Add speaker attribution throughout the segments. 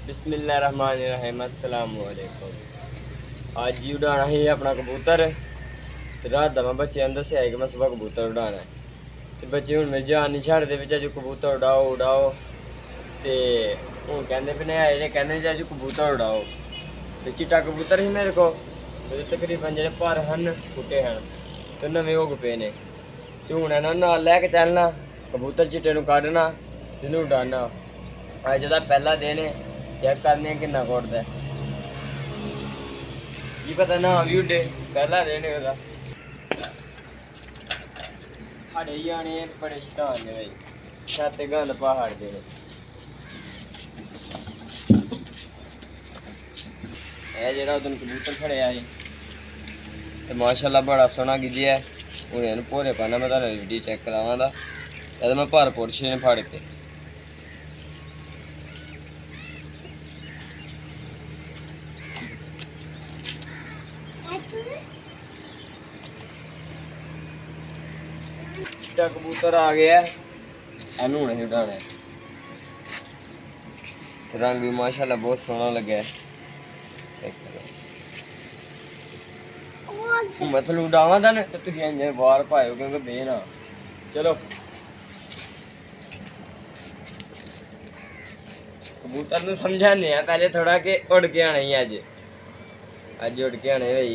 Speaker 1: बिस्मिल्लाहिर्रहमानिर्रहीम। अस्सलाम वालेकुम। आज जी उड़ाना ही अपना कबूतर। तो रात का मैं बच्चे अंदर से आए कि मैं सुबह कबूतर उड़ाना है। तो बच्चे हूँ मेरी जान नहीं छाड़ते भी चाचू कबूतर उड़ाओ उड़ाओ। तो हूँ कहते भी नहीं आए ने कहते चाचू कबूतर उड़ाओ। तो चिट्टा कबूतर ही मेरे को तो तकरीबन जो पर हैं फुटे हैं तो नवे उग पे ने। तो हूँ ना नाल लैके चलना कबूतर चिट्टे नूं कड्ढना ते उड़ाना। अज का पहला दिन है, चेक करने किन्ना कोड़ता है ये पता ना भी उड्डे पहला दिन है ओहदा। साढ़े जाने बड़े शैतान ने भाई छत गंद पहाड़ दे जेह्ड़ा उदन कबूतर फड़ेआ ही ते माशाअल्लाह बड़ा सोहना गिज्झेआ हून इहनूं भोरे पाना मैं तुहानूं वीडियो चेक करावां दा ते मैं भर पुरछे ने फड़ के चिट्टा कबूतर आ गया एनू हुणे ही उड़ाना है। रंग भी माशाअल्लाह बहुत सोहना लगा है। चेक करो मतलब उड़ावा था ना तो तुम इंज बाहर पाओ क्योंकि बेना चलो कबूतर नूं समझाने पहले थोड़ा कि उड़ के आना ही अज उड़ के आने भाई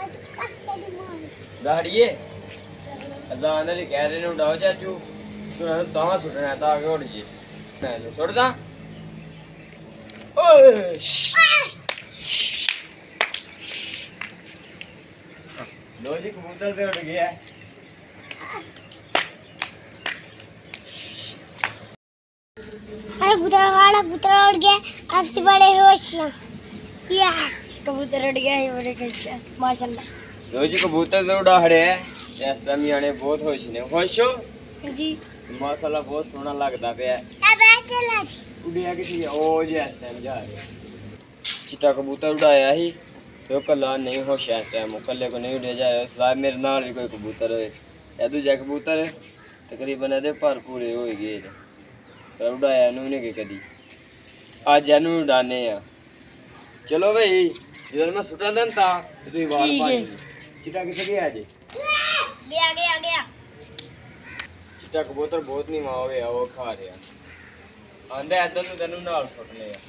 Speaker 1: दाड़िए अजान अली कह रहे ने उड़ाओ चाचू तू तां सुटना है ताकि उड़ जे मैं सुटदा लो जी कबूतर से उड़ गया
Speaker 2: कबूतर उड़ गया। आपसे बड़े होशियार या कबूतर उड़ गया है बड़े खुश माशाल्लाह।
Speaker 1: लो जी कबूतर से उड़ा हड़े है इस टाइम आने बहुत खुश ने खुश हो
Speaker 2: जी
Speaker 1: माशाल्लाह बहुत सोहना लगता पे उड़िया किसी ओ जी इस टाइम जा रहे चिट्टा कबूतर उड़ाया ही तो कला नहीं खुश इस टाइम कल्ले को नहीं उड़िया जाए सलाह मेरे नाल भी कोई कबूतर होए ए दूजा कबूतर तकरीबन एदे पर पूरे हो गए पर उड़ाया नूं नहीं कदी अज एनू उड़ाने आ। चलो भाई जब मैं सुटा दिन था तुम बाल पाई चिट्टा कितने गया जी
Speaker 2: गया
Speaker 1: चिट्टा कबूतर बहुत नीवा हो गया वो खा रहा आंदा इधर नूं तेनू नाल सुटने आ।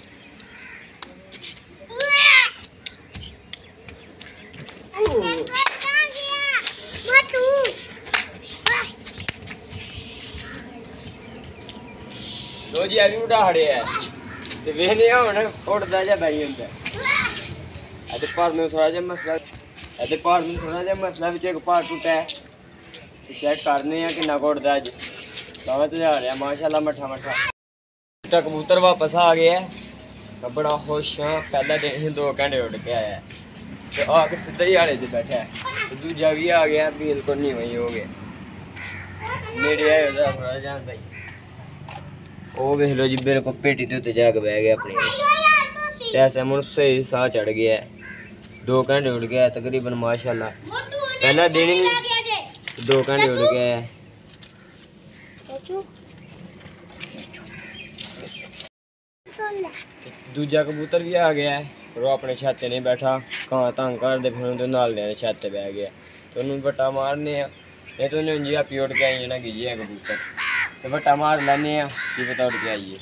Speaker 1: लो जी अभी उड़ा हड़े है ते वेखने हुण उड़दा जां बेही जंदा अते पर में थोड़ा जिहा मसला अते पर में थोड़ा जिहा मसला विच इक पर टुटा है चेक करने हैं किन्ना उड़दा अज बाबा तो जा रहा माशाअल्लाह मट्ठा मट्ठा चिट्टा कबूतर वापस आ गया है मैं बड़ा खुश हाँ पहला दिन ही 2 घंटे उड़ के आया तो आके सीधा ही हाड़े च बैठा है तो दूजा भी आ गया बिल्कुल नहीं वही हो गया नेड़े आए थोड़ा जिहा भाई वो वेख लो जी मेरे को पेटी के उत्ते जाके बह गया अपनी ऐसे मुझसे ही साह चढ़ गया है 2 घंटे उड़ गया तकरीबन माशाल्लाह पहला दिन ही 2 घंटे उड़ गया है। दूजा कबूतर भी आ गया है और वो अपने छत नहीं बैठा कहाँ तंग कर दे फिर तो नाल दे छत पे बह गया तो उन्होंने बट्टा मारने नहीं तो उन्हें जी आप उड़ के आई ना गिजे कबूतर तो बट्टा मार लेने की पता उड़ के आइए।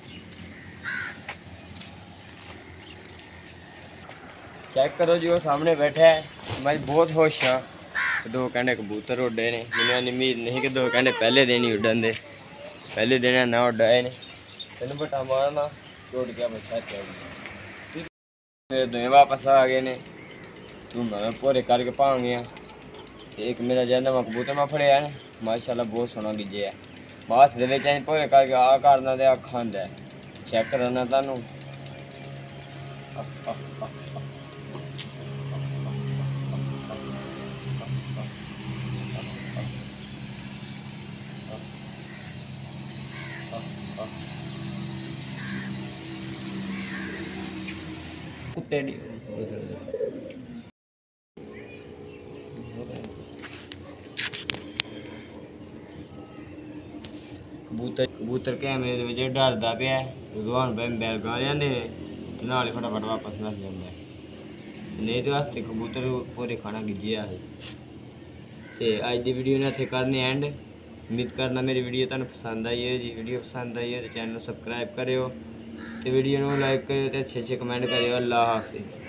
Speaker 1: चेक करो जी वो सामने बैठा है मैं बहुत खुश हाँ 2 घंटे कबूतर उड्डे ने मैंने उम्मीद नहीं कि 2 घंटे पहले दिन ही उड्डन दे पहले दिन ना उड्डाए ने तेन बट्टा मारना उड़ गया बच्चा मेरे दोवें वापस आ गए ने तू मैं भोरे करके भां गया एक मेरा जो नवा कबूतर मैं फड़िया है माशाल्लाह बहुत सोहना गिज्जे है हाथ दे भोरे करके आ करना तो आ खांदा है चेक करना तुहानू कुत्ते ਕਬੂਤਰ ਕੈਮਰੇ ਦੇ ਵਿੱਚ ਡਰਦਾ ਪਿਆ ਜ਼ੁਬਾਨ ਪੈ ਬੈਲ ਗਾ ਜਾਂਦੇ ਨੇ ਤੇ ਨਾਲ ਹੀ ਫਟਾਫਟ ਵਾਪਸ ਨੱਸ ਜਾਂਦਾ ਹੈ। ਨਹੀਂ ਤੇ ਵਾਸਤੇ ਕਬੂਤਰ ਪੂਰੇ ਖਾਣਾ ਗਿੱਜਿਆ ਹੈ। ਤੇ ਅੱਜ ਦੀ ਵੀਡੀਓ ਨੇ ਇੱਥੇ ਕਰਨੀ ਐਂਡ। ਉਮੀਦ ਕਰਨਾ ਮੇਰੀ ਵੀਡੀਓ ਤੁਹਾਨੂੰ ਪਸੰਦ आई है जी। वीडियो पसंद आई है तो चैनल सब्सक्राइब करो, तो वीडियो को लाइक करो, तो अच्छे कमेंट करो। अल्लाह हाफिज़।